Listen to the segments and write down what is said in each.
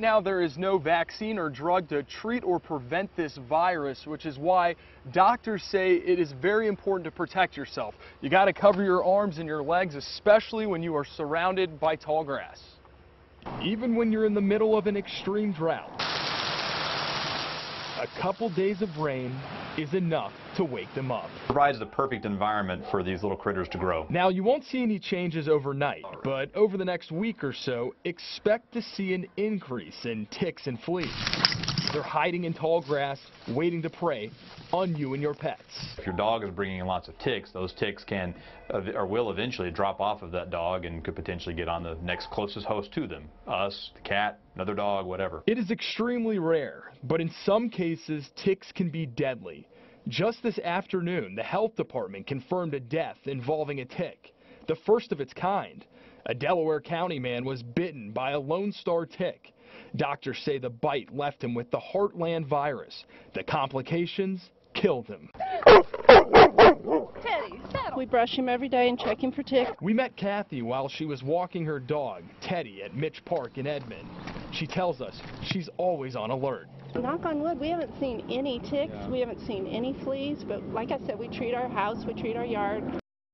Right now, there is no vaccine or drug to treat or prevent this virus, which is why doctors say it is very important to protect yourself. You got to cover your arms and your legs, especially when you are surrounded by tall grass. Even when you're in the middle of an extreme drought, a couple days of rain is enough to wake them up. Provides the perfect environment for these little critters to grow. Now, you won't see any changes overnight, but over the next week or so, expect to see an increase in ticks and fleas. They're hiding in tall grass, waiting to prey on you and your pets. If your dog is bringing in lots of ticks, those ticks can or will eventually drop off of that dog and could potentially get on the next closest host to them. Us, the cat, another dog, whatever. It is extremely rare, but in some cases, ticks can be deadly. Just this afternoon, the health department confirmed a death involving a tick, the first of its kind. A Delaware County man was bitten by a Lone Star tick. Doctors say the bite left him with the Heartland virus. The complications killed him. Teddy, settle. We brush him every day and check him for ticks. We met Kathy while she was walking her dog, Teddy, at Mitch Park in Edmond. She tells us she's always on alert. Knock on wood, we haven't seen any ticks, we haven't seen any fleas, but like I said, we treat our house, we treat our yard.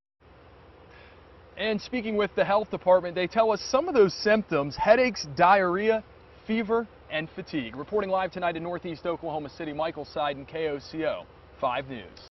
And speaking with the health department, they tell us some of those symptoms: headaches, diarrhea, fever, and fatigue. Reporting live tonight in Northeast Oklahoma City, Michael Seiden, KOCO 5 News.